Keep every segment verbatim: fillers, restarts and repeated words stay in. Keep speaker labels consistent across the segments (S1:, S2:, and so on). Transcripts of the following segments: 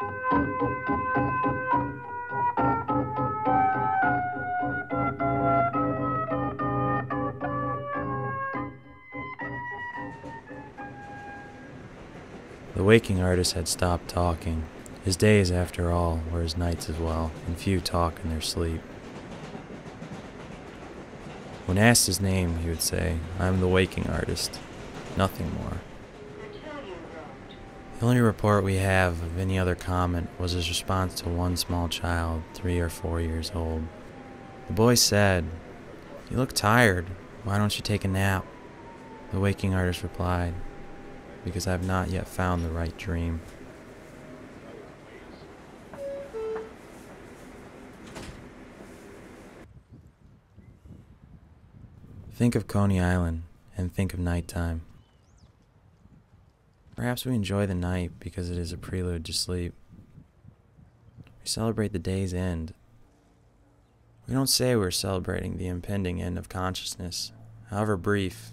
S1: The waking artist had stopped talking. His days, after all, were his nights as well, and few talk in their sleep. When asked his name, he would say, "I am the waking artist, nothing more." The only report we have of any other comment was his response to one small child, three or four years old. The boy said, "You look tired. Why don't you take a nap?" The waking artist replied, "Because I have not yet found the right dream." Think of Coney Island and think of nighttime. Perhaps we enjoy the night because it is a prelude to sleep. We celebrate the day's end. We don't say we're celebrating the impending end of consciousness, however brief,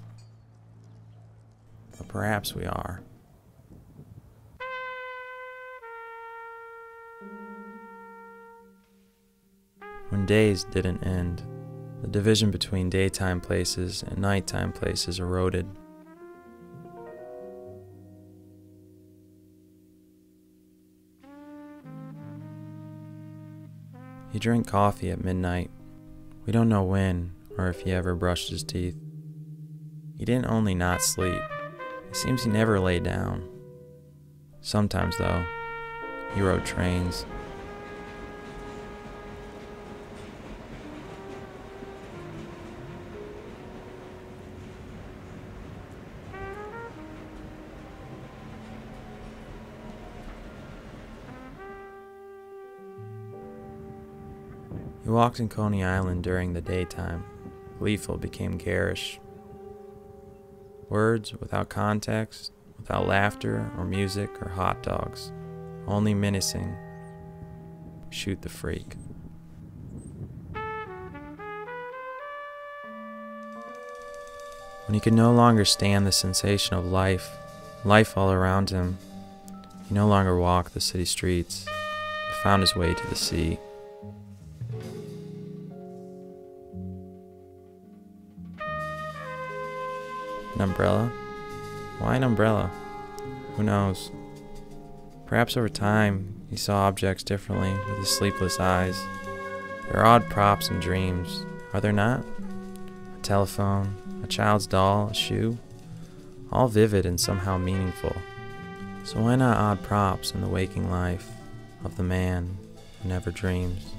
S1: but perhaps we are. When days didn't end, the division between daytime places and nighttime places eroded. He drank coffee at midnight. We don't know when or if he ever brushed his teeth. He didn't only not sleep. It seems he never lay down. Sometimes, though, he rode trains. He walked in Coney Island during the daytime. Gleeful became garish. Words without context, without laughter or music or hot dogs, only menacing. Shoot the freak. When he could no longer stand the sensation of life, life all around him, he no longer walked the city streets, but found his way to the sea. An umbrella? Why an umbrella? Who knows? Perhaps over time, he saw objects differently with his sleepless eyes. There are odd props in dreams, are there not? A telephone, a child's doll, a shoe? All vivid and somehow meaningful. So why not odd props in the waking life of the man who never dreams?